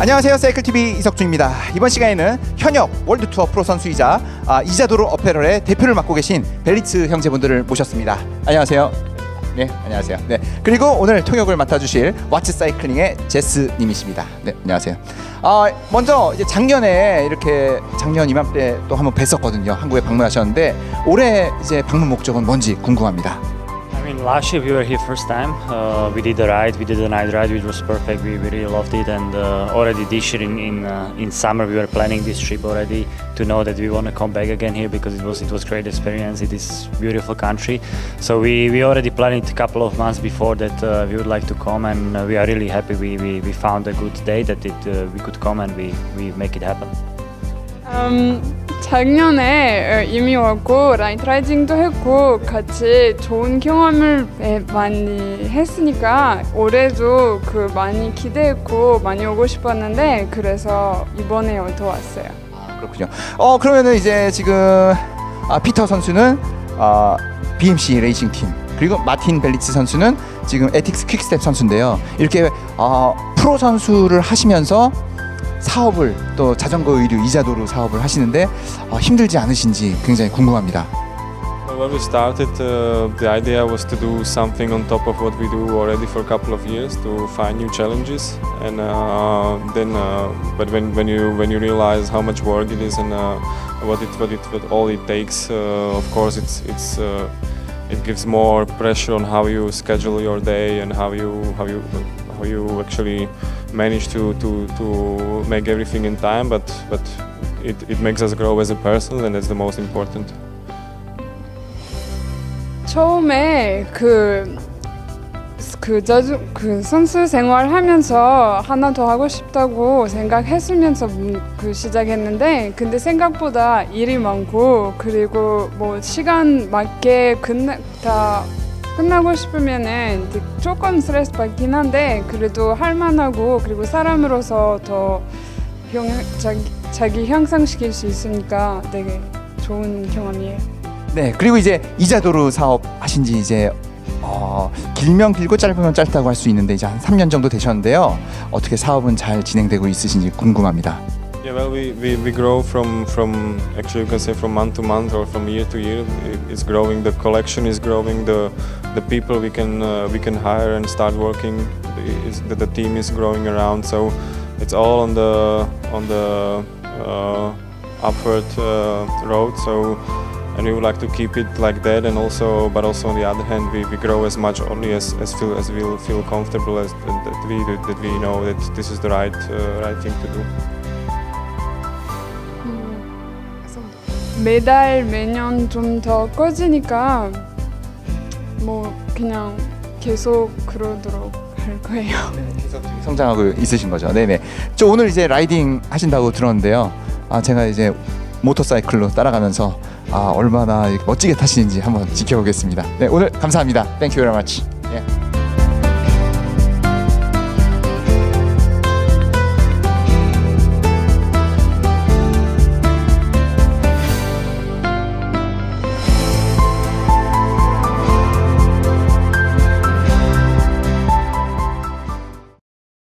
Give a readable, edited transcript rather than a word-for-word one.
안녕하세요, 사이클TV 이석준입니다. 이번 시간에는 현역 월드투어 프로 선수이자 이자도르 어페럴의 대표를 맡고 계신 벨리츠 형제분들을 모셨습니다. 안녕하세요. 네, 안녕하세요. 네, 그리고 오늘 통역을 맡아주실 왓츠 사이클링의 제스님이십니다. 네, 안녕하세요. 먼저 이제 작년에 작년 이맘때 또 한번 뵀었거든요. 한국에 방문하셨는데 올해 이제 방문 목적은 뭔지 궁금합니다. I mean, last year we were here first time. We did the ride. We did the night ride, which was perfect. We really loved it. And already this year in summer, we were planning this trip already to know that we want to come back again here because it was great experience. It is beautiful country. So we already planned it a couple of months before that we would like to come, and we are really happy. We found a good day that we could come and we make it happen. 작년에 이미 왔고 라이트 라이딩도 했고 같이 좋은 경험을 많이 했으니까 올해도 많이 기대했고 많이 오고 싶었는데 그래서 이번에 또 왔어요. 그렇군요. 그러면은 이제 지금 피터 선수는 BMC 레이싱 팀, 그리고 마틴 벨리츠 선수는 지금 에틱스 퀵스텝 선수인데요. 이렇게 프로 선수를 하시면서 사업을 또 자전거 의류 이자도르 사업을 하시는데 힘들지 않으신지 굉장히 궁금합니다. When we started, the idea was to do something on top of what we do already for a couple of years, to find new challenges, and but when you realize how much work it is and what all it takes, of course it gives more pressure on how you schedule your day and how you actually manage to make everything in time, but it makes us grow as a person, and that's the most important. 처음에 선수 생활하면서 하나 더 하고 싶다고 생각했으면서 시작했는데 근데 생각보다 일이 많고 그리고 뭐 시간 맞게 끝나고 싶으면은 조금 스트레스 받긴 한데 그래도 할만하고 그리고 사람으로서 더 자기 향상시킬 수 있으니까 되게 좋은 경험이에요. 네, 그리고 이제 이자도르 사업 하신지 이제 길면 길고 짧으면 짧다고 할 수 있는데 이제 한 3년 정도 되셨는데요. 어떻게 사업은 잘 진행되고 있으신지 궁금합니다. Yeah, well, we grow from actually you can say from month to month or from year to year. It's growing. The collection is growing. The people we can hire and start working. The team is growing around. So it's all on the upward road. So and we would like to keep it like that. And but also on the other hand, we grow as much only as we'll feel comfortable that we know that this is the right thing to do. 매년 좀 더 커지니까 뭐 그냥 계속 그러도록 할 거예요. 계속 성장하고 있으신 거죠. 네네. 저 오늘 이제 라이딩 하신다고 들었는데요. 제가 이제 모터사이클로 따라가면서 얼마나 멋지게 타시는지 한번 지켜보겠습니다. 네, 오늘 감사합니다. Thank you very much. Yeah.